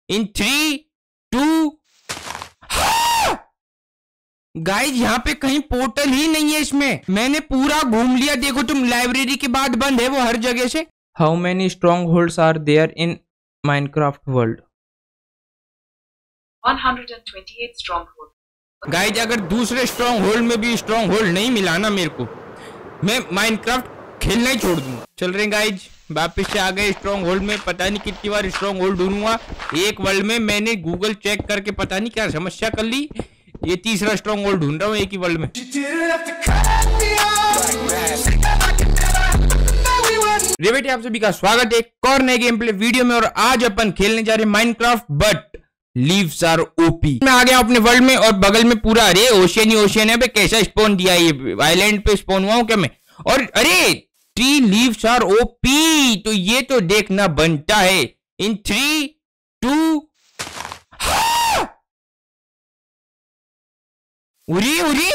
इन 3, 2। Guys यहाँ पे कहीं पोर्टल ही नहीं है इसमें। मैंने पूरा घूम लिया, देखो तुम, लाइब्रेरी के बाद बंद है वो हर जगह से। How many strongholds are there in Minecraft world? 128 stronghold. Guys अगर दूसरे स्ट्रॉन्ग होल्ड में भी स्ट्रॉन्ग होल्ड नहीं मिला ना मेरे को, मैं माइनक्राफ्ट खेलना ही छोड़ दूंगा। चल रहे गाइज, वापिस से आ गए स्ट्रॉन्ग होल्ड में। पता नहीं कितनी बार स्ट्रॉन्ग होल्ड ढूंढूंगा एक वर्ल्ड में। मैंने गूगल चेक करके पता नहीं क्या समस्या कर ली, ये तीसरा स्ट्रॉन्ग होल्ड ढूंढ रहा हूँ एक ही वर्ल्ड में। रिवेटी आप सभी का स्वागत है एक और नए गेम प्ले वीडियो में। और आज अपन खेलने जा रहे हैं Minecraft but leaves are OP. मैं आ गया अपने वर्ल्ड में और बगल में पूरा अरे ओशियन ही ओशियन है। कैसा स्पॉन दिया, ये आइलैंड पे स्पॉन हुआ हूँ क्या मैं? और अरे ट्री लीव्स आर ओपी, तो ये तो देखना बनता है। इन 3, 2। उरी उरी,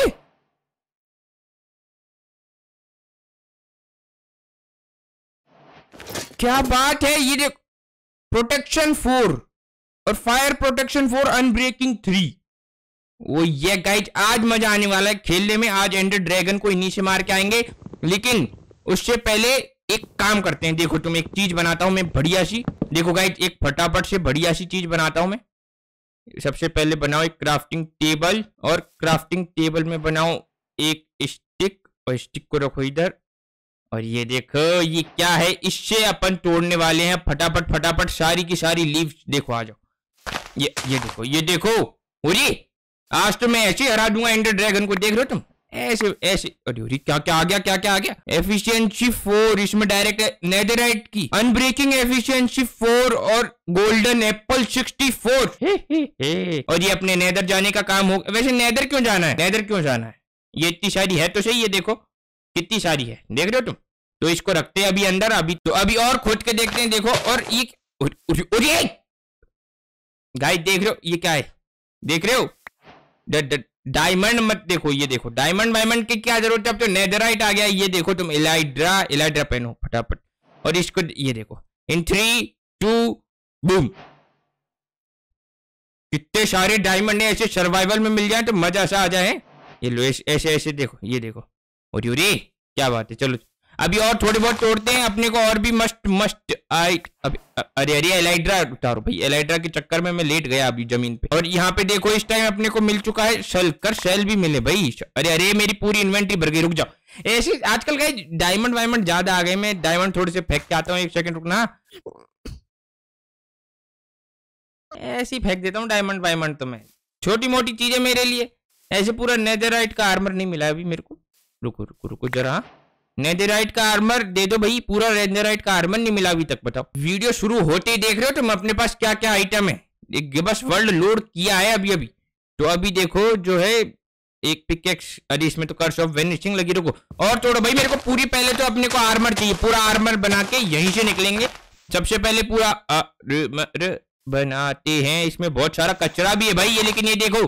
क्या बात है। ये देख, प्रोटेक्शन 4 और फायर प्रोटेक्शन 4, अनब्रेकिंग 3। वो ये गाइज आज मजा आने वाला है खेलने में। आज एंडर ड्रैगन को इन्हीं से मार के आएंगे, लेकिन उससे पहले एक काम करते हैं। देखो तुम, एक चीज बनाता हूं मैं बढ़िया सी। देखो गाइज, एक फटाफट से बढ़िया सी चीज बनाता हूं मैं। सबसे पहले बनाओ एक क्राफ्टिंग टेबल, और क्राफ्टिंग टेबल में बनाओ एक स्टिक, और स्टिक को रखो इधर। और ये देखो ये क्या है, इससे अपन तोड़ने वाले हैं फटाफट फटाफट सारी की सारी लीव्स। देखो आ जाओ, ये देखो, ये देखो। उरी आज तो मैं ऐसे हरा दूंगा एंडर ड्रैगन को। देख रहे हो तुम, ऐसे ऐसे। अरे क्या क्या आ गया, क्या क्या आ गया? एफिशिएंसी 4, इसमें डायरेक्ट नेदरराइट की अनब्रेकिंग एफिशिएंसी 4 और गोल्डन एप्पल 64। और ये अपने नेदर जाने का काम हो। वैसे नेदर क्यों जाना है, नेदर क्यों जाना है? ये इतनी सारी है तो सही, ये देखो कितनी सारी है, देख रहे हो तुम। तो इसको रखते हैं अभी अंदर। अभी तो अभी और खोद के देखते हैं। देखो, और ये गाइस देख रहे हो ये क्या है, देख रहे हो? डायमंड मत देखो, ये देखो डायमंड वायमंड की क्या जरूरत है, अब तो नेदराइट आ गया। ये देखो तुम, एलाइड्रा पहनो फटाफट। और इसको ये देखो, इन 3, 2, बूम। कितने सारे डायमंड है, ऐसे सर्वाइवल में मिल जाए तो मजा सा आ जाए। ये लो ऐसे ऐसे देखो, ये देखो। और यूरी क्या बात है। चलो अभी और थोड़े बहुत तोड़ते हैं अपने को, और भी मस्त आई। अभी अरे अरे एलाइड्रा उतारो भाई, एलाइड्रा के चक्कर में मैं लेट गया अभी जमीन पे। और यहाँ पे देखो इस टाइम अपने को मिल चुका है शल्कर, शेल भी मिले भाई। अरे अरे मेरी पूरी इन्वेंटरी भर गई, रुक जाओ। ऐसे आजकल का डायमंड वायमंड ज्यादा आ गए। मैं डायमंड थोड़े से फेंक के आता हूँ, एक सेकंड रुकना। ऐसे ही फेंक देता हूँ डायमंड वायमंड, तो मैं छोटी मोटी चीजें मेरे लिए। ऐसे पूरा नेदरराइट का आर्मर नहीं मिला अभी मेरे को। रुको रुको रुको जरा, नेदरराइट का आर्मर दे दो भाई। पूरा नेदरराइट का आर्मर नहीं मिला अभी तक। बताओ, वीडियो शुरू होते ही देख रहे हो तुम अपने पास क्या क्या आइटम है। एक बस वर्ल्ड लोड किया है अभी अभी। तो अभी देखो जो है एक पिकेक्स, अरे इसमें तो कर्स ऑफ वेनिशिंग लगी। रुको और तोड़ो भाई मेरे को पूरी। पहले तो अपने को आर्मर चाहिए, पूरा आर्मर बना के यहीं से निकलेंगे। सबसे पहले पूरा बनाते हैं। इसमें बहुत सारा कचरा भी है भाई ये, लेकिन ये देखो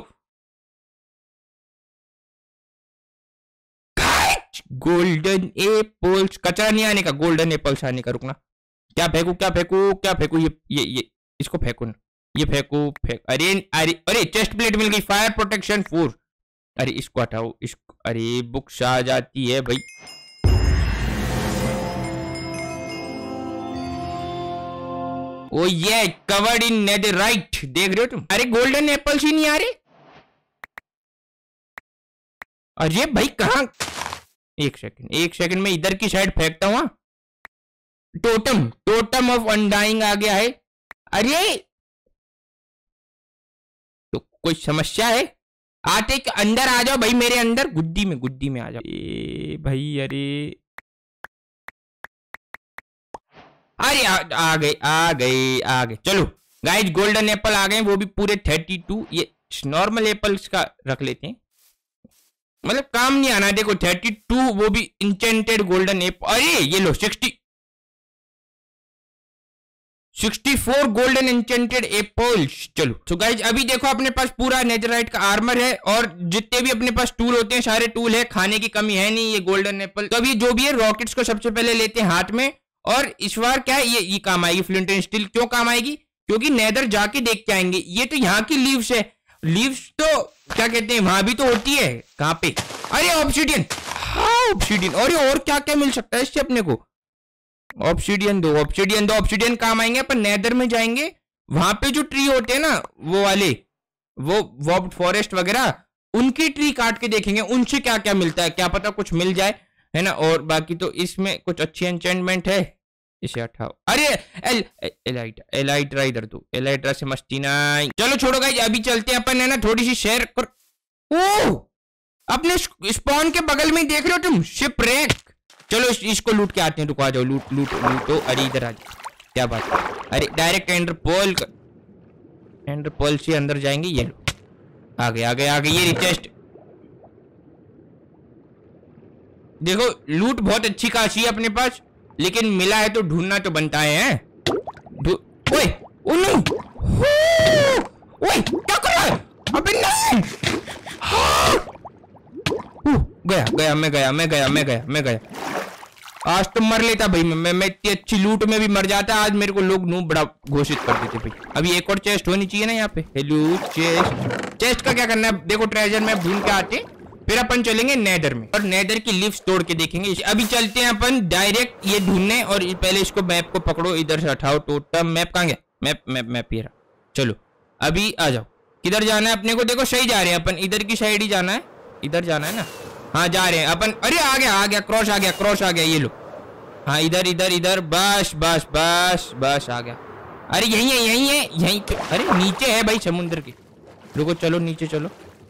गोल्डन एप्पल्स। कचरा नहीं आने का, गोल्डन एप्पल्स आने का। रुकना, क्या फेंकू क्या फेंकू क्या फेंकू? ये इसको फेंकू ना, ये फेंकू अरे अरे अरे चेस्ट प्लेट मिल गई, फायर प्रोटेक्शन 4। अरे इसको हटाओ, इसको। अरे बुक्स आ जाती है भाई। ओ ये कवर्ड इन नेदरराइट, देख रहे हो तुम। अरे गोल्डन एप्पल्स ही नहीं आ रहे। अरे भाई कहाँ, एक सेकंड में इधर की साइड फेंकता हूँ। टोटम ऑफ अनडाइंग आ गया है। अरे तो कोई समस्या है? आते के अंदर आ जाओ भाई, मेरे अंदर गुद्दी में आ जाओ। ए भाई अरे आ गए। चलो गाइस, गोल्डन एप्पल आ गए, वो भी पूरे 32। ये नॉर्मल एप्पल्स का रख लेते हैं, मतलब काम नहीं आना। देखो 32, वो भी इंचेंटेड गोल्डन एप्पल। अरे ये लो 64 गोल्डन इंचेंटेड एप्पल्स। चलो तो गाइज अभी देखो अपने पास पूरा नेदरराइट का आर्मर है, और जितने भी अपने पास टूल होते हैं सारे टूल है। खाने की कमी है नहीं। ये गोल्डन एप्पल तो अभी जो भी है, रॉकेट्स को सबसे पहले लेते हैं हाथ में। और इस बार क्या है, ये काम आएगी फ्लिंट एंड स्टील। क्यों काम आएगी? क्योंकि नेदर जाके देख के आएंगे। ये तो यहाँ की लीव्स है, लीव्स तो क्या कहते हैं वहां भी तो होती है। कहाँ पे? अरे ऑब्सिडियन, हाँ ऑब्सिडियन। और क्या क्या मिल सकता है इससे अपने को? ऑब्सिडियन दो, ऑब्सिडियन दो। ऑब्सिडियन काम आएंगे अपन नेदर में जाएंगे, वहां पे जो ट्री होते हैं ना वो वाले, वो वॉब्ड फॉरेस्ट वगैरह, उनकी ट्री काट के देखेंगे उनसे क्या क्या मिलता है, क्या पता कुछ मिल जाए, है ना। और बाकी तो इसमें कुछ अच्छी एन्चेंटमेंट है, इसे हटाओ। अरे एलाइट्रा इधर दो, एलाइट्रा से मस्ती नहीं। चलो छोड़ो गाइस, अभी चलते हैं अपन, है ना, थोड़ी सी शेयर कर। ओह, अपने स्पॉन के बगल में देख रहे हो तुम, शिपरेक। चलो इसको लूट के आते हैं, रुको आ जाओ, लूट लूट लूटो। अरे इधर आ जाओ, क्या बात है। अरे डायरेक्ट एंडरपोल से अंदर जाएंगे। ये लो, आ गए आ गए आ गए। ये रिचेस्ट देखो, लूट बहुत अच्छी खासी है अपने पास, लेकिन मिला है तो ढूंढना तो बनता है। ओए ओ नहीं, ओए क्या कर रहा है? अबे नहीं, गया मैं गया। आज तो मर लेता भाई, मैं इतनी अच्छी लूट में भी मर जाता। आज मेरे को लोग नूब बड़ा घोषित कर देते भाई। अभी एक और चेस्ट होनी चाहिए ना यहाँ पे। हेलो चेस्ट का क्या करना है देखो, ट्रेजर मैप ढूंढ के आते, फिर अपन चलेंगे नेदर में और नेदर की लिफ्ट तोड़ के देखेंगे। अभी चलते हैं अपन डायरेक्ट ये ढूंढने, और पहले इसको मैप को पकड़ो, इधर से हटाओ टोटम। मैप कहाँ गया? मैप ये रहा। चलो अभी आ जाओ, किधर जाना है अपने को? देखो सही जा रहे हैं अपन, इधर की साइड ही जाना है, इधर जाना है ना। हाँ जा रहे हैं अपन। अरे आ गया क्रॉस आ गया। ये लो, हाँ इधर बस आ गया। अरे यही है। अरे नीचे है भाई समुद्र के। रुको, चलो नीचे चलो।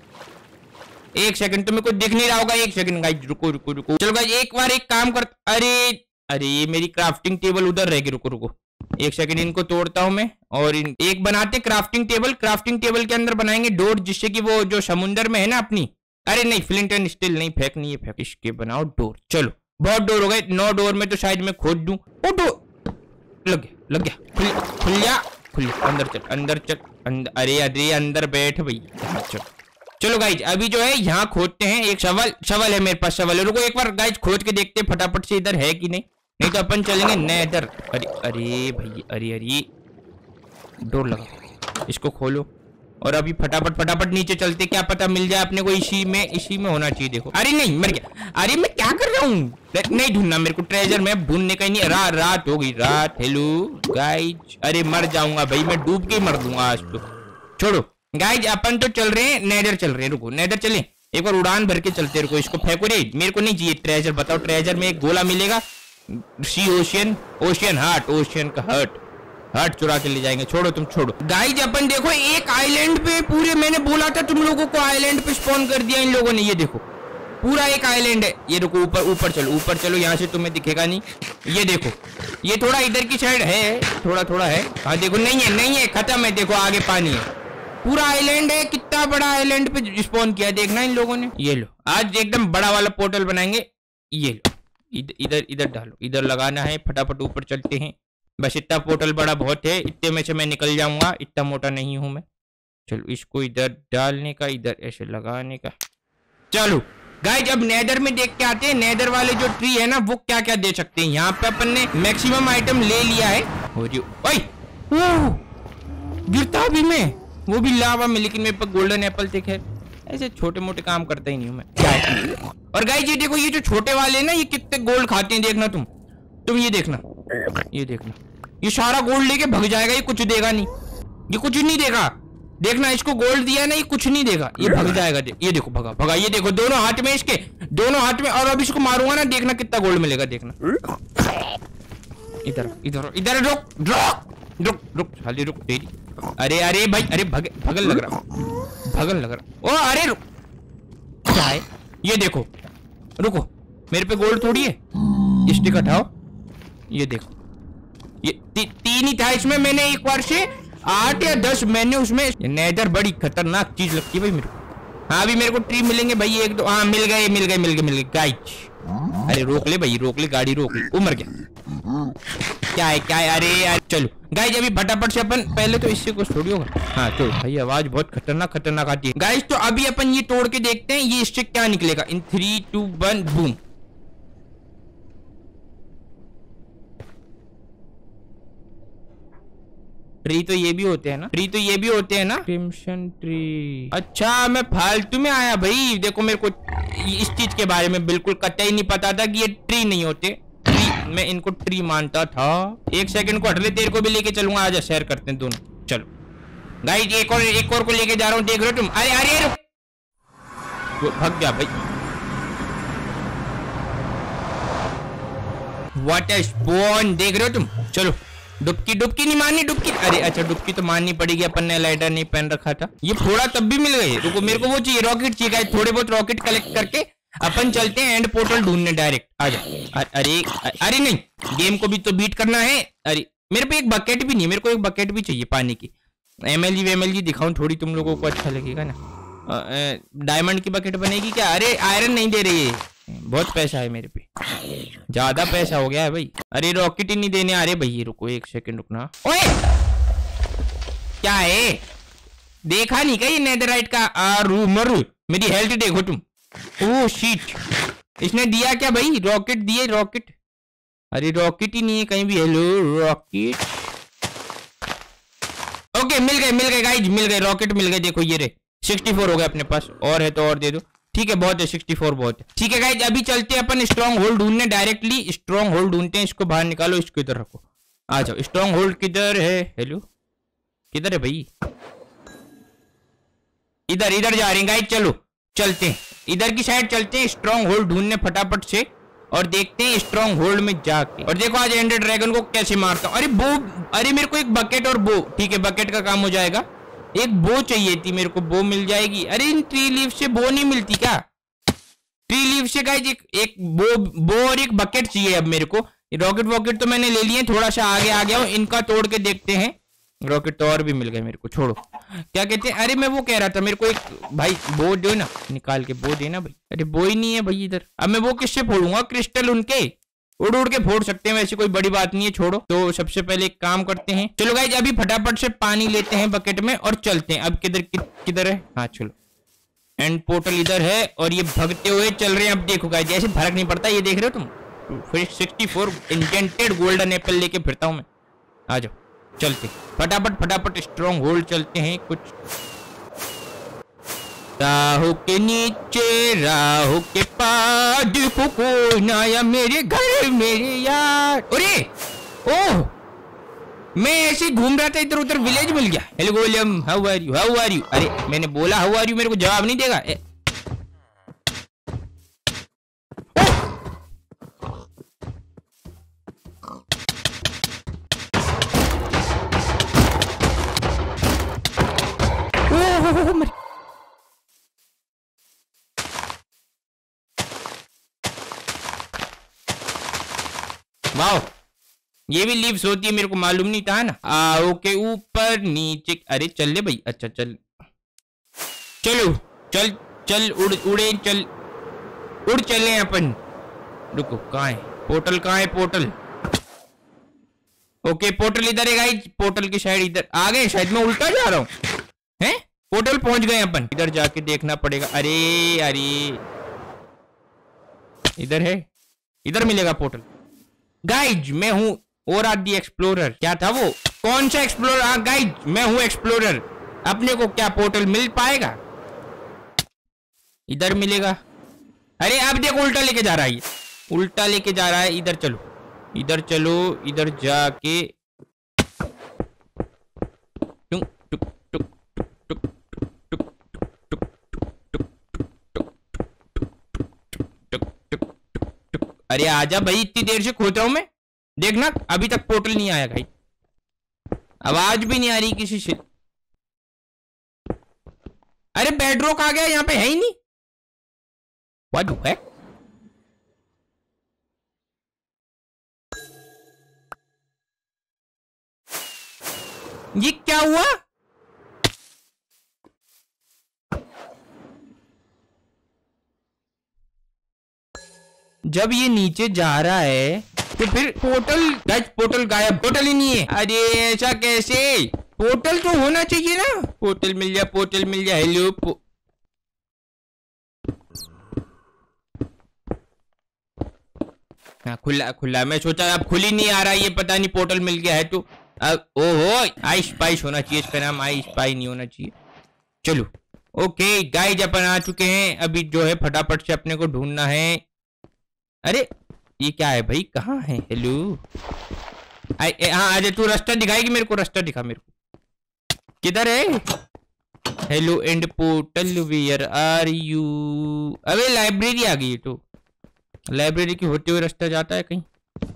एक सेकंड, तुम्हें कुछ दिख नहीं रहा होगा। एक सेकंड गाइस, रुको। चलो गाइस एक बार एक काम कर। अरे ये मेरी क्राफ्टिंग टेबल उधर रहेगी। रुको एक सेकंड, इनको तोड़ता हूं मैं, और एक बनाते क्राफ्टिंग टेबल के अंदर बनाएंगे डोर, जिससे कि वो जो समुद्र में है ना अपनी। अरे नहीं, फ्लिंट एंड स्टील नहीं, फेंकनी है, फेंक। इसके बनाओ डोर। चलो बहुत डोर हो गए, 9 डोर में तो शायद मैं खोद दूं। ओ डोर लग गया। खुल अंदर चल। अरे अंदर बैठ भाई। चलो गाइज अभी जो है यहाँ खोदते हैं। एक शवल है मेरे पास, शवल है। रुको एक बार गाइज खोद के देखते हैं फटाफट से इधर है कि नहीं तो अपन चलेंगे नेदर। अरे भाई, अरे डोर लगा, इसको खोलो और अभी फटाफट नीचे चलते, क्या पता मिल जाए अपने को। इसी में होना चाहिए। देखो, अरे नहीं, मर गया। अरे मैं क्या कर रहा हूँ? नहीं ढूंढना मेरे को, ट्रेजर मैप ढूंढने का ही नहीं। रात हो गई, रात। हेलो गाइज, अरे मर जाऊंगा भाई, मैं डूब के ही मर दूंगा आज तो। छोड़ो गाइज, अपन तो चल रहे हैं नेदर चल रहे हैं। रुको नेदर चले, एक बार उड़ान भर के चलते। रुको इसको फेंको रे, मेरे को नहीं चाहिए ट्रेजर। बताओ, ट्रेजर में एक गोला मिलेगा, सी ओशियन हार्ट चुरा के ले जाएंगे। छोड़ो तुम, छोड़ो गाइज। अपन देखो एक आइलैंड पे पूरे, मैंने बोला था तुम लोगों को, आइलैंड पे स्पॉन कर दिया इन लोगों ने। ये देखो पूरा एक आइलैंड है। ये रुको, ऊपर चलो, यहाँ से तुम्हें दिखेगा नहीं। ये देखो, ये थोड़ा इधर की साइड है, थोड़ा है। हाँ देखो, नहीं है, खत्म है। देखो आगे पानी है, पूरा आइलैंड है। कितना बड़ा आइलैंड पे स्पॉन किया देखना इन लोगों ने। ये लो, आज एकदम बड़ा वाला पोर्टल बनाएंगे। ये लो, इधर डालो, इधर लगाना है। फटाफट ऊपर चलते हैं। बस इतना पोर्टल बड़ा बहुत है, इतने में से मैं निकल जाऊंगा, इतना मोटा नहीं हूं मैं। चलो इसको इधर डालने का, इधर ऐसे लगाने का। चलो गाइज अब नेदर में देख के आते हैं, नेदर वाले जो ट्री है ना वो क्या क्या दे सकते हैं। यहाँ पे अपन ने मैक्सिमम आइटम ले लिया है। गिरता भी मैं, वो भी लावा में, लेकिन मेरे पास गोल्डन एप्पल थे। खैर ऐसे छोटे मोटे काम करता ही नहीं हूँ मैं। और गाइज ये देखो, ये जो छोटे वाले ना, ये कितने गोल्ड खाते हैं देखना। तुम ये देखना, ये सारा गोल्ड लेके भग जाएगा। ये कुछ देगा नहीं, ये कुछ नहीं देगा। देखना, इसको गोल्ड दिया ना, ये कुछ नहीं देगा, ये भग जाएगा। ये देखो भगा। ये देखो दोनों हाथ में इसके, दोनों हाथ में। और अब इसको मारूंगा ना, देखना कितना गोल्ड मिलेगा। देखना, इधर रुक खाली रुक तेरी। अरे भाई, अरे भगल लग रहा। ओ अरे रुक, क्या है ये? देखो रुको, मेरे पे गोल्ड थोड़ी है। स्टिक हटाओ। ये देखो, ये 3 ही था इसमें। मैंने एक बार से 8 या 10 मैंने उसमें। नेदर बड़ी खतरनाक चीज लगती है भाई मेरे को। हाँ अभी मेरे को ट्री मिलेंगे भाई, 1 2। हाँ मिल गए गाइज। अरे रोक ले भाई, गाड़ी रोक ले। उमर क्या है? अरे यार चलो गाइज अभी फटाफट से अपन, पहले तो इससे कुछ थोड़ी होगा। हाँ तो भाई आवाज बहुत खतरनाक आती है गाइज। तो अभी अपन ये तोड़ के देखते हैं, ये इससे क्या निकलेगा। इन 3 2 1 बूम। ट्री तो ये भी होते हैं ना, ट्री तो ये भी होते हैं ना, क्रिम्सन ट्री। अच्छा मैं फालतू में आया भाई। देखो मेरे को इस चीज के बारे में बिल्कुल कतई नहीं पता था कि ये ट्री नहीं होते। ट्री मैं इनको ट्री मानता था। एक सेकंड को हट ले, तेरे को भी लेके चलूंगा। आजा शेयर करते हैं दोनों। चलो गाइस एक और को लेके जा रहा हूँ। देख रहे हो तुम? अरे अरे रुक, भाग जा भाई। वाटर स्पॉन देख रहे हो तुम? चलो डुबकी नहीं मारनी, डुबकी। अरे अच्छा डुबकी तो मारनी पड़ेगी, अपन ने लाइटर नहीं पहन रखा था। ये फोड़ा तब भी मिल गए। रुको मेरे को वो चाहिए, रॉकेट चाहिए। थोड़े बहुत रॉकेट कलेक्ट करके अपन चलते हैं एंड पोर्टल ढूंढने डायरेक्ट। आजा। अरे अरे नहीं, गेम को भी तो बीट करना है। अरे मेरे पे एक बकेट भी नहीं, मेरे को एक बकेट भी चाहिए पानी की। एमएलजी दिखाऊं थोड़ी, तुम लोगों को अच्छा लगेगा ना। डायमंड की बकेट बनेगी क्या? अरे आयरन नहीं दे रही है। बहुत पैसा है मेरे पे, ज्यादा पैसा हो गया है भाई। अरे रॉकेट ही नहीं देने आ रहे भाई। रुको एक सेकंड रुकना। ओए क्या है? देखा नहीं क्या ये नेदरराइट का रूमर? मेरी हेल्थ देखो तुम। ओह शिट, इसने दिया क्या भाई? रॉकेट दिए, रॉकेट। अरे रॉकेट ही नहीं है कहीं भी। Hello rocket. ओके मिल गए गाइज, मिल गए रॉकेट, मिल गए। देखो ये रे 64 हो गए अपने पास। और है तो और दे दो। ठीक है बहुत है, 64 बहुत है। ठीक है गाइज अभी चलते हैं अपन स्ट्रॉन्ग होल्ड ढूंढने। डायरेक्टली स्ट्रॉन्ग होल्ड ढूंढते हैं। इसको बाहर निकालो, इसको इधर रखो। आ जाओ। स्ट्रॉन्ग होल्ड किधर है? हेलो किधर है भाई? इधर जा रहे हैं गाइज। चलो चलते हैं इधर की साइड, चलते हैं स्ट्रॉन्ग होल्ड ढूंढने फटाफट से और देखते हैं स्ट्रॉन्ग होल्ड में जाके। और देखो आज एंडर ड्रैगन को कैसे मारता हूँ। अरे बो, अरे मेरे को एक बकेट और बो। ठीक है बकेट का काम हो जाएगा। एक बो चाहिए थी मेरे को, बो मिल जाएगी। अरे इन ट्री लीफ से बो नहीं मिलती क्या? ट्री लीफ से गाइस एक बो और एक बकेट चाहिए अब मेरे को। रॉकेट वॉकेट तो मैंने ले लिए, थोड़ा सा आगे आ गया हूँ। इनका तोड़ के देखते हैं। रॉकेट तो और भी मिल गए मेरे को। छोड़ो क्या कहते हैं। अरे मैं वो कह रहा था मेरे को एक भाई बो दो ना, निकाल के बो देना भाई। अरे बो ही नहीं है भाई इधर। अब मैं वो किससे फोड़ूंगा? क्रिस्टल उनके उड़ के फोड़ सकते हैं, वैसे कोई बड़ी बात नहीं है। छोड़ो। तो सबसे पहले एक काम करते हैं। चलो गाइज अभी फटाफट से पानी लेते हैं बकेट में और चलते हैं। अब किधर है? हाँ चलो। एंड पोर्टल इधर है और ये भगते हुए चल रहे हैं। अब देखो गाइज ऐसे फर्क नहीं पड़ता। ये देख रहे हो तुम? फिर 64 इंजेंटेड गोल्डन एप्पल लेके फिरता हूं मैं। आ जाओ चलते फटाफट स्ट्रॉन्ग होल्ड चलते हैं। कुछ राहों के नीचे राहों के पास देखो कोई ना आया मेरे घर मेरे यार। अरे ओह मैं ऐसे घूम रहा था इधर उधर, विलेज मिल गया। Hello golem how are you? अरे मैंने बोला हाउ आर यू, मेरे को जवाब नहीं देगा। वाओ ये भी लीव्स होती है, मेरे को मालूम नहीं था ना। ओके ऊपर नीचे। अरे चल ले भाई। अच्छा चल चलो चल उड़े चल उड़ चले अपन। रुको कहाँ है पोर्टल? कहाँ है पोर्टल? ओके पोर्टल इधर है गाइस। पोर्टल की साइड इधर आ गए शायद। मैं उल्टा जा रहा हूँ हैं? पोर्टल पहुंच गए अपन। इधर जाके देखना पड़ेगा। अरे इधर है, इधर मिलेगा पोर्टल। गाइज मैं हूं और दी एक्सप्लोरर। क्या था वो? कौन सा एक्सप्लोरर? हाँ गाइज मैं हूं एक्सप्लोरर। अपने को क्या पोर्टल मिल पाएगा? इधर मिलेगा। अरे अब देखो उल्टा लेके जा रहा है, उल्टा लेके जा रहा है। इधर चलो इधर जाके अरे आजा भाई, इतनी देर से खोज रहा हूं मैं। देखना अभी तक पोर्टल नहीं आया भाई, आवाज भी नहीं आ रही किसी से। अरे बेडरॉक आ गया, यहाँ पे है ही नहीं। व्हाट है? ये क्या हुआ? जब ये नीचे जा रहा है तो फिर पोर्टल गायब, पोर्टल ही नहीं है। अरे ऐसा कैसे? पोर्टल तो होना चाहिए ना। पोर्टल मिल गया। हेलो हाँ खुला। मैं सोचा अब खुल ही नहीं आ रहा, ये पता नहीं पोर्टल मिल गया है तो अब ओहो आई स्पाइस होना चाहिए, इसका नाम आई स्पाई नहीं होना चाहिए। चलो ओके गाइज अपन आ चुके हैं, अभी जो है फटाफट से अपने को ढूंढना है। अरे ये क्या है भाई, कहाँ है? हेलो हाँ आजा, तू रास्ता दिखाएगी मेरे को, रास्ता दिखा मेरे को, किधर है? Hello end portal where are you? अबे लाइब्रेरी आ गई है, तो लाइब्रेरी की होते हुए रास्ता जाता है कहीं?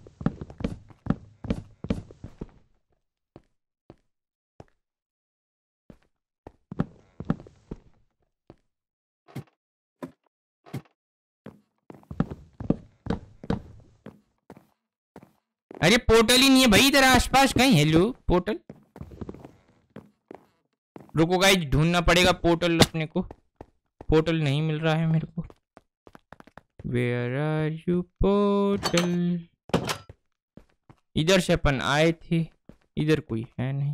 अरे पोर्टल ही नहीं है भाई इधर आसपास कहीं। हेलो पोर्टल, रुको गाइस ढूंढना पड़ेगा पोर्टल अपने को, पोर्टल नहीं मिल रहा है मेरे को। Where are you portal? इधर से अपन आए थे, इधर कोई है नहीं।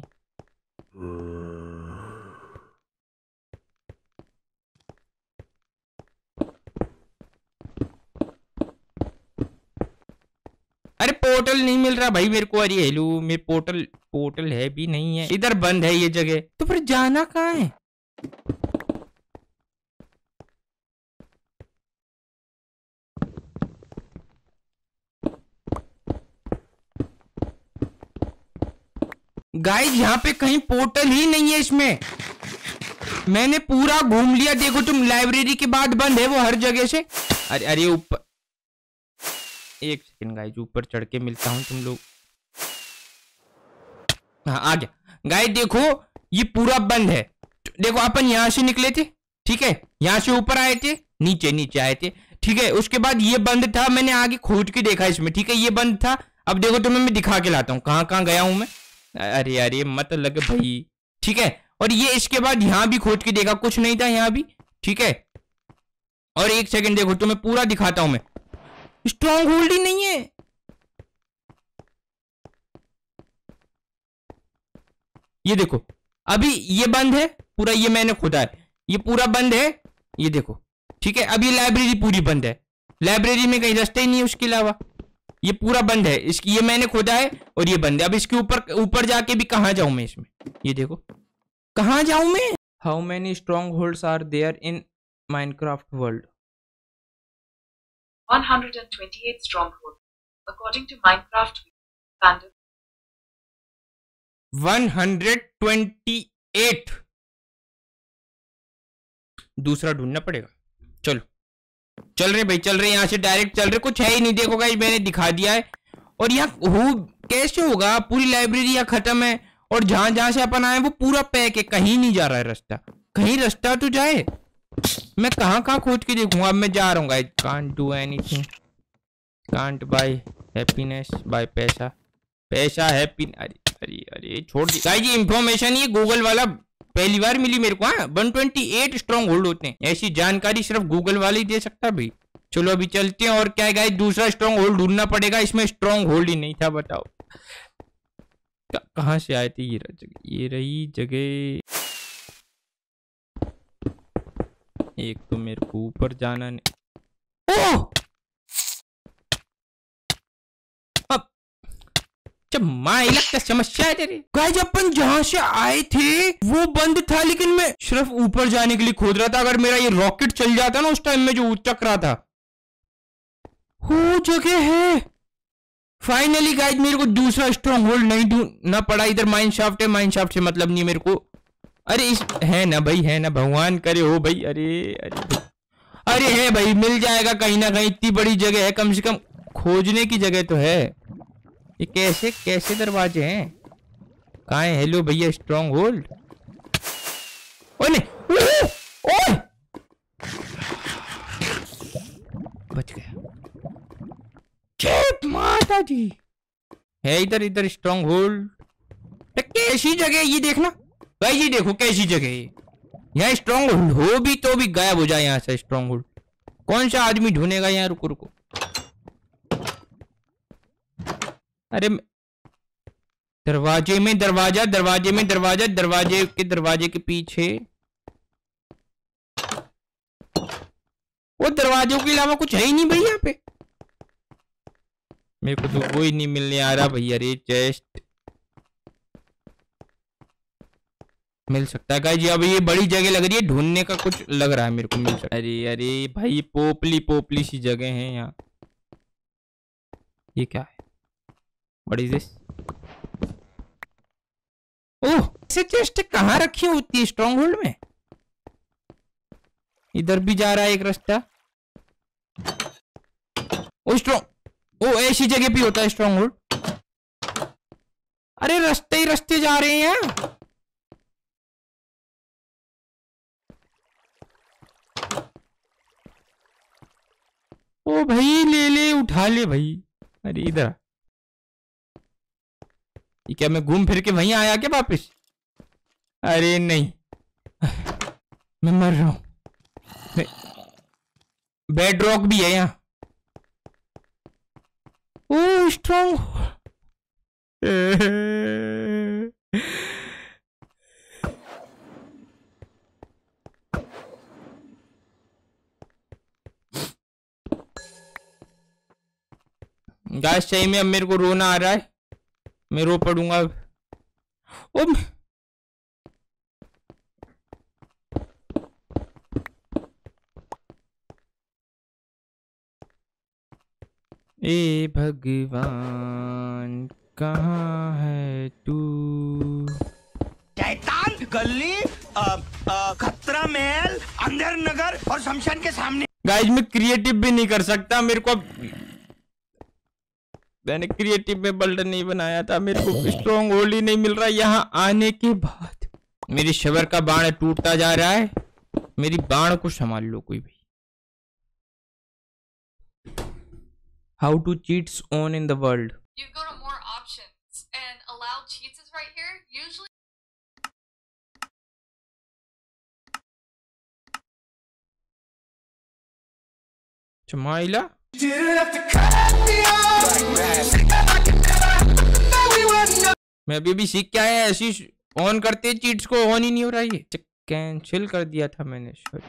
अरे पोर्टल नहीं मिल रहा भाई मेरे को। अरे हेलो मेरे पोर्टल है भी नहीं है, इधर बंद है ये जगह, तो फिर जाना कहाँ है? गाइस यहाँ पे कहीं पोर्टल ही नहीं है इसमें, मैंने पूरा घूम लिया। देखो तुम, लाइब्रेरी के बाद बंद है वो हर जगह से। अरे अरे ऊपर, एक सेकंड गाइस ऊपर चढ़ के मिलता हूँ तुम लोग। हाँ आ गया। गाइस देखो ये पूरा बंद है, देखो अपन यहाँ से निकले थे, ठीक है, यहाँ से ऊपर आए थे, नीचे नीचे आए थे, ठीक है, उसके बाद ये बंद था, मैंने आगे खोज के देखा इसमें, ठीक है, ये बंद था। अब देखो तुम्हें मैं दिखा के लाता हूँ कहाँ कहाँ गया हूँ मैं। अरे अरे मत लग भाई, ठीक है। और ये इसके बाद यहाँ भी खोज के देखा, कुछ नहीं था यहाँ भी, ठीक है। और एक सेकंड देखो तुम्हें पूरा दिखाता हूं मैं, स्ट्रॉन्ग होल्ड ही नहीं है। ये देखो अभी ये बंद है पूरा, ये मैंने खोदा है, ये पूरा बंद है, ये देखो, ठीक है। अभी लाइब्रेरी पूरी बंद है, लाइब्रेरी में कहीं रास्ता ही नहीं है उसके अलावा, ये पूरा बंद है। इसकी ये मैंने खोदा है और ये बंद है। अब इसके ऊपर जाके भी कहाँ जाऊं मैं इसमें, ये देखो कहाँ जाऊं मैं। How many strongholds are there in Minecraft world? 128 strongholds, according to Minecraft Panda. 128 दूसरा ढूंढना पड़ेगा। चलो चल रहे भाई, चल रहे, यहाँ से डायरेक्ट चल रहे, कुछ है ही नहीं। देखो गाइस मैंने दिखा दिया है। और यहाँ हो कैसे होगा, पूरी लाइब्रेरी यहाँ खत्म है और जहां जहां से अपन आए वो पूरा पैक है, कहीं नहीं जा रहा है रास्ता, कहीं रास्ता तो जाए। मैं कहाँ कहाँ खोज के देखूंगा। अब मैं जा रहा हूँ guys. Can't do anything, can't buy happiness buy पैसा, पैसा हैप्पी। अरे अरे अरे छोड़ दी गाइस, ये इंफॉर्मेशन ये गूगल वाला पहली बार मिली मेरे को। हाँ 128 स्ट्रॉन्ग होल्ड होते हैं, ऐसी जानकारी सिर्फ गूगल वाले ही दे सकता है भाई। चलो अभी चलते हैं। और क्या गाइस, दूसरा स्ट्रॉन्ग होल्ड ढूंढना पड़ेगा। इसमें स्ट्रॉन्ग होल्ड ही नहीं था, बताओ कहाँ से आए थे। ये रही जगह। एक तो मेरे को ऊपर जाना नहीं। ओह अब जब माँ लगता समस्या है तेरी। गाइस अपन जहां से आए थे वो बंद था, लेकिन मैं सिर्फ ऊपर जाने के लिए खोद रहा था। अगर मेरा ये रॉकेट चल जाता ना उस टाइम में जो उचक रहा था, वो जगह है। फाइनली गाइस मेरे को दूसरा स्ट्रॉन्ग होल्ड नहीं ढूंढना पड़ा। इधर माइन शाफ्ट है, माइन शाफ्ट से मतलब नहीं है मेरे को। अरे इस है ना भाई, है ना, भगवान करे हो भाई। अरे अरे अरे है भाई, मिल जाएगा कहीं ना कहीं। इतनी बड़ी जगह है, कम से कम खोजने की जगह तो है। ये कैसे कैसे दरवाजे हैं, कहाँ है? हेलो भैया स्ट्रॉन्ग होल्ड। ओए नहीं, ओए बच गया। माता जी है इधर, इधर स्ट्रॉन्ग होल्ड। कैसी जगह ये देखना भाई, ये देखो कैसी जगह है। यहाँ स्ट्रॉन्ग होल्ड हो भी तो भी गायब हो जाए यहाँ से स्ट्रॉन्ग होल्ड। कौन सा आदमी ढूंढेगा यहाँ? रुको रुको, अरे दरवाजे में दरवाजा, दरवाजे में दरवाजा, दरवाजे के पीछे। वो दरवाजों के अलावा कुछ है ही नहीं भाई यहाँ पे। मेरे को तो कोई नहीं मिलने आ रहा भैया। अरे चेस्ट, मिल सकता है गाइस। अब ये बड़ी जगह लग रही है, ढूंढने का कुछ लग रहा है मेरे को, मिल सकता है। अरे अरे भाई पोपली पोपली सी जगह है यहाँ। ये क्या है? What is this? ओह, ऐसे चेस्ट कहाँ रखी होती है स्ट्रॉन्ग होल्ड में? इधर भी जा रहा है एक रास्ता। ओ स्ट्रॉन्ग, ओ ऐसी जगह पे होता है स्ट्रॉन्ग होल्ड। अरे रास्ते ही रास्ते जा रहे हैं यहाँ। ओ भाई ले ले, उठा ले भाई। अरे इधर, ये क्या मैं घूम फिर के वहीं आया क्या वापिस? अरे नहीं, मैं मर रहा हूं। बेड रॉक भी है यहाँ। ओ स्ट्रॉन्ग। गाइस सही में अब मेरे को रोना आ रहा है, मैं रो पड़ूंगा अब। ए भगवान कहाँ है तू? शैतान गली, खतरा महल, अंदर नगर और शमशान के सामने। गाइस मैं क्रिएटिव भी नहीं कर सकता, मेरे को मैंने क्रिएटिव में बल्डर नहीं बनाया था, मेरे को स्ट्रॉन्ग होल्ड ही नहीं मिल रहा। यहाँ आने के बाद मेरी शबर का बाण टूटता जा रहा है। मेरी बाण को संभाल लो कोई भी। How to cheats on in the world? You go to more options and allow cheats is right here. Usually Chamaila? मैं अभी भी सीख के आया, ऐसी ऑन करते चीट्स को ऑन ही नहीं हो रहा है। कैंसिल कर दिया था मैंने, सॉरी।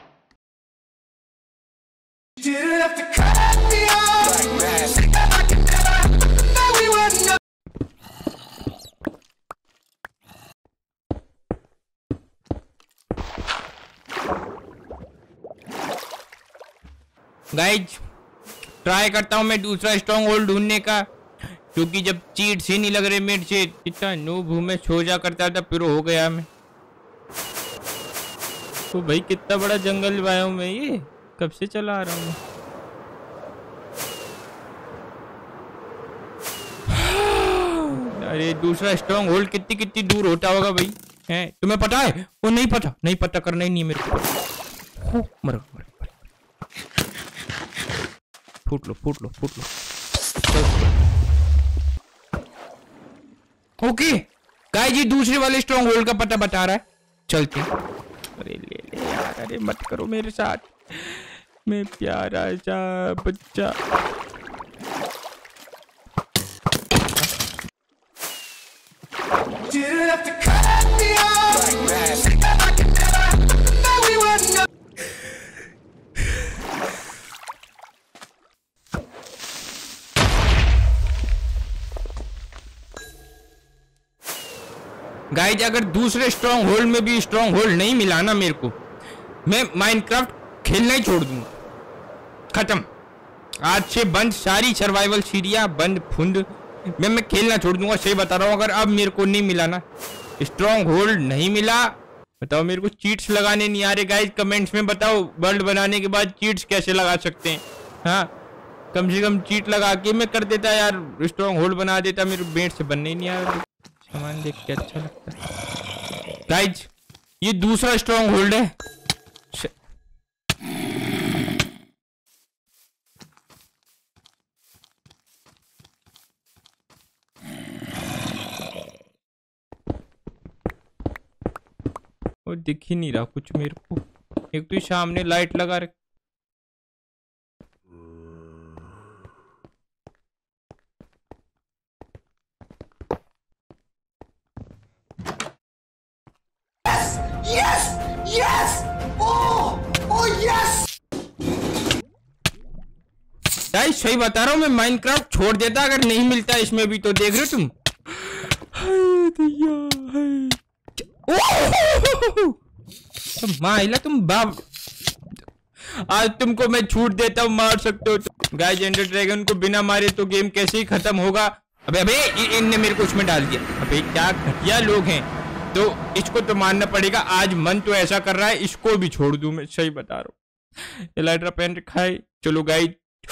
गाइज ट्राई करता हूं मैं दूसरा स्ट्रॉन्ग होल्ड ढूंढने का, क्योंकि जब चीट्स ही नहीं लग रहे मेरे से, इतना नूब हूं मैं, सो जा करता था फिर हो गया मैं। तो भाई कितना बड़ा जंगल बायोम है ये, कब से चला आ रहा हूँ। अरे दूसरा स्ट्रॉन्ग होल्ड कितनी कितनी दूर होता होगा भाई, हैं? तुम्हें पता है? वो नहीं पता, नहीं पता करना ही नहीं मेरे को। मरो मरो, फूट लो फूट लो फूट लो। ओके गाइस जी दूसरे वाले स्ट्रॉन्ग होल्ड का पता बता रहा है, चलते। अरे ले ले यार, अरे मत करो मेरे साथ, मैं प्यारा सा बच्चा। गाइज अगर दूसरे स्ट्रॉन्ग होल्ड में भी स्ट्रॉन्ग होल्ड नहीं मिला ना मेरे को, मैं माइनक्राफ्ट खेलना ही छोड़ दूंगा, खत्म। आज से बंद, सारी सर्वाइवल सीरिया बंद फुंद, मैं खेलना छोड़ दूंगा, सही बता रहा हूँ। अगर अब मेरे को नहीं मिला ना, स्ट्रॉन्ग होल्ड नहीं मिला, बताओ मेरे को चीट्स लगाने नहीं आ रहे। गाइज कमेंट्स में बताओ वर्ल्ड बनाने के बाद चीट्स कैसे लगा सकते हैं। हाँ कम से कम चीट लगा के मैं कर देता यार, स्ट्रॉन्ग होल्ड बना देता, मेरे बेट से बनने ही नहीं आ रहा। सामान देख के अच्छा लगता है। गाइज ये दूसरा स्ट्रॉन्ग होल्ड है। वो दिख ही नहीं रहा कुछ मेरे को, एक तो सामने लाइट लगा रख। Yes! Yes! Oh! Oh yes! Guys सही बता रहा हूँ, मैं माइनक्राफ्ट छोड़ देता अगर नहीं मिलता इसमें भी। तो देख रहे हो तुम, माइला तुम बाप, आज तुमको मैं छूट देता हूँ, मार सकते हो गाइस। एंडर ड्रैगन को बिना मारे तो गेम कैसे ही खत्म होगा। अबे अबे इनने मेरे को उसमें डाल दिया। अबे क्या घटिया लोग हैं, तो इसको तो मानना पड़ेगा। आज मन तो ऐसा कर रहा है इसको भी छोड़ दूं, मैं सही बता रहा हूँ। एलाइट्रा पेन खाए। चलो गाइस,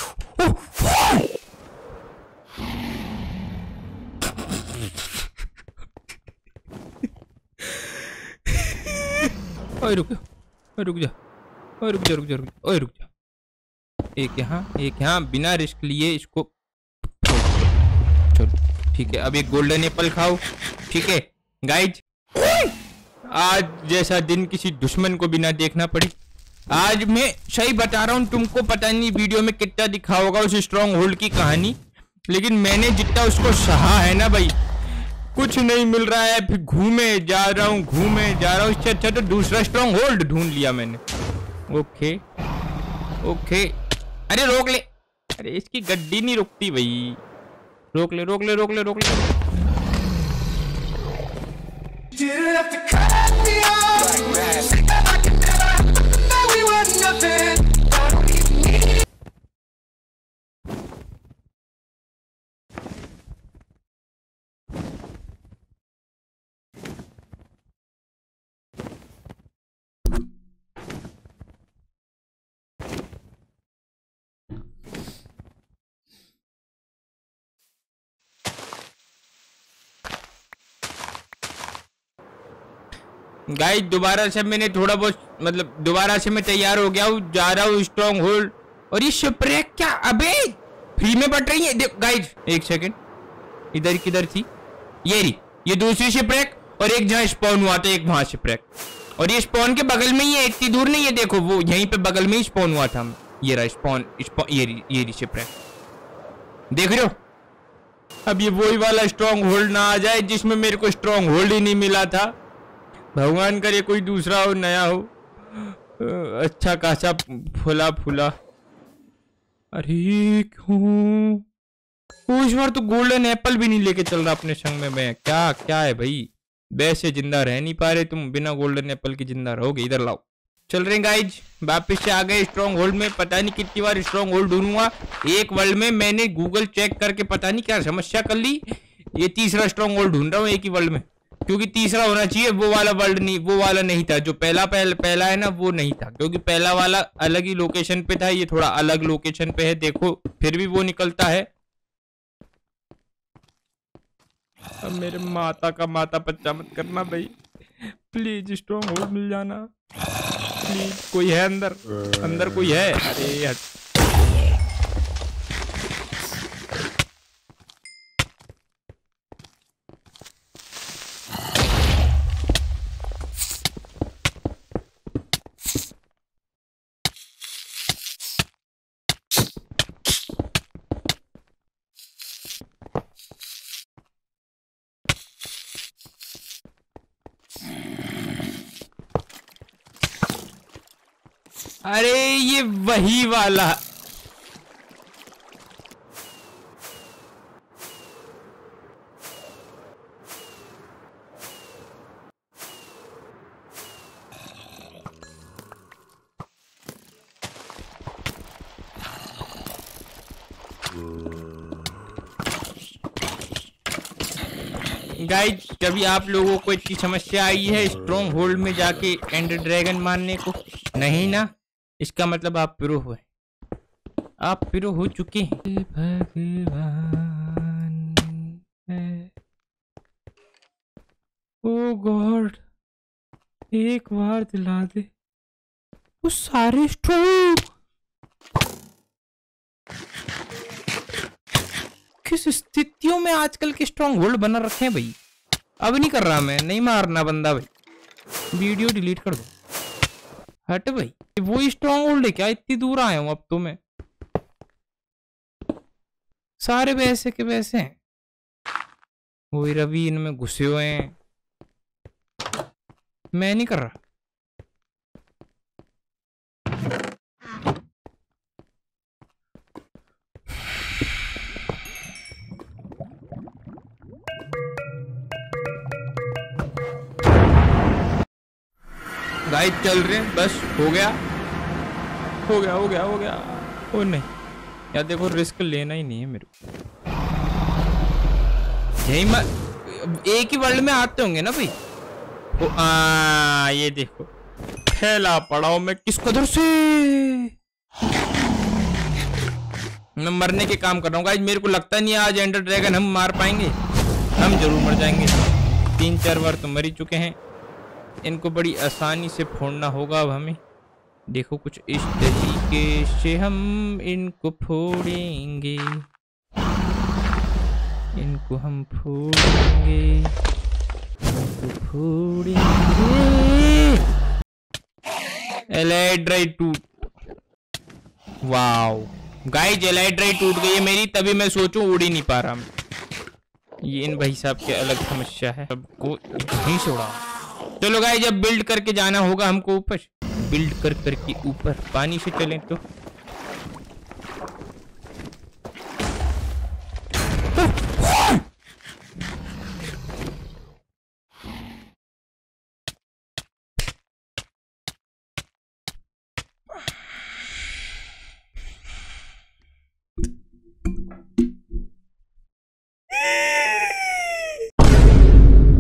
ओए रुक जा, रुक जा, रुक जा, रुक जा, ओए रुक जा। एक यहाँ बिना रिस्क लिए इसको। चलो ठीक है, अब एक गोल्डन एप्पल खाओ। ठीक है गाइज, आज जैसा दिन किसी दुश्मन को भी ना देखना पड़े। आज मैं सही बता रहा हूँ, तुमको पता नहीं वीडियो में कितना दिखा होगा उस स्ट्रॉन्ग होल्ड की कहानी, लेकिन मैंने जितना उसको सहा है ना भाई, कुछ नहीं मिल रहा है। फिर घूमे जा रहा हूँ, इससे अच्छा तो दूसरा स्ट्रॉन्ग होल्ड ढूंढ लिया मैंने। ओके ओके, अरे रोक ले, अरे इसकी गड्डी नहीं रुकती भाई, रोक ले रोक ले रोक ले रोक ले। गाइस दोबारा से मैंने थोड़ा बहुत मतलब दोबारा से मैं तैयार हो गया हूँ, जा रहा हूँ स्ट्रॉन्ग होल्ड। और ये शिपरेक क्या अबे फ्री में बट रही है। देखो गाइस एक सेकंड, इधर किधर थी ये रही, ये दूसरी शिपरेक, और एक जहाँ स्पॉन हुआ था एक वहां शिपरेक, और ये स्पॉन के बगल में ही है, इतनी दूर नहीं है। देखो वो यहीं पे बगल में ही स्पॉन हुआ था। ये रहा स्पॉन, ये रही शिपरेक, देख रहे हो। अब ये वही वाला स्ट्रॉन्ग होल्ड ना आ जाए जिसमें मेरे को स्ट्रॉन्ग होल्ड ही नहीं मिला था। भगवान करे कोई दूसरा हो, नया हो, अच्छा खासा फुला फुला। अरे क्यों इस बार तो गोल्डन एप्पल भी नहीं लेके चल रहा अपने संग में। मैं क्या है भाई, वैसे जिंदा रह नहीं पा रहे तुम, बिना गोल्डन एप्पल के जिंदा रहोगे। इधर लाओ, चल रहे गाइज, वापिस से आ गए स्ट्रॉन्ग होल्ड में। पता नहीं कितनी बार स्ट्रॉन्ग होल्ड ढूंढूंगा एक वर्ल्ड में। मैंने गूगल चेक करके पता नहीं क्या समस्या कर ली, ये तीसरा स्ट्रॉन्ग होल्ड ढूंढ रहा हूँ एक ही वर्ल्ड में, क्योंकि तीसरा होना चाहिए। वो वाला वर्ल्ड नहीं, वो वाला नहीं था जो पहला है ना, वो नहीं था, क्योंकि पहला वाला अलग ही लोकेशन पे था, ये थोड़ा अलग लोकेशन पे है। देखो फिर भी वो निकलता है। अब मेरे माता का माता पच्चा मत करना भाई, प्लीज स्ट्रॉन्ग होल्ड मिल जाना प्लीज। कोई है अंदर कोई है? अरे हट, अरे ये वही वाला। गाइस कभी आप लोगों को इतनी समस्या आई है स्ट्रॉन्ग होल्ड में जाके एंडर ड्रैगन मारने को? नहीं ना, इसका मतलब आप प्रो हुए, आप प्रो हो चुके हैं। भगवान है, ओ गॉड एक बार दिला दे वो सारे स्ट्रॉन्ग। किस स्थितियों में आजकल के स्ट्रॉन्ग होल्ड बना रखे हैं भाई। अब नहीं कर रहा मैं, नहीं मारना बंदा भाई, वीडियो डिलीट कर दो। हट भाई, वो स्ट्रॉन्ग होल्ड है क्या? इतनी दूर आया हूं अब तो मैं, सारे वैसे के वैसे हैं। वही रवि इनमें घुसे हुए हैं, मैं नहीं कर रहा। गाइस चल रहे हैं, बस हो गया हो गया हो गया हो गया। ओ नहीं यार, देखो रिस्क लेना ही नहीं है मेरे को। यही एक ही वर्ल्ड में आते होंगे ना भाई। ये देखो फैला पड़ा हूं मैं किस कदर से। मैं मरने के काम कर रहा हूँ गाइस। मेरे को लगता नहीं आज एंडर ड्रैगन हम मार पाएंगे। हम जरूर मर जाएंगे। 3-4 बार तो मर ही चुके हैं। इनको बड़ी आसानी से फोड़ना होगा अब हमें। देखो कुछ इस तरीके से हम इनको फोड़ेंगे। इनको हम फोड़ेंगे, इनको फोड़ेंगे। एलाइड्राई टूट, वाओ गाइस एलाइड्राई टूट गई है मेरी, तभी मैं सोचूं उड़ ही नहीं पा रहा मैं। ये इन भाई साहब की अलग समस्या है, सबको यहीं से उड़ा। चलो गाइस जब बिल्ड करके जाना होगा हमको ऊपर, बिल्ड कर करके ऊपर पानी से चलें तो।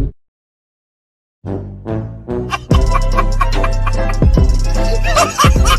Ha ha ha!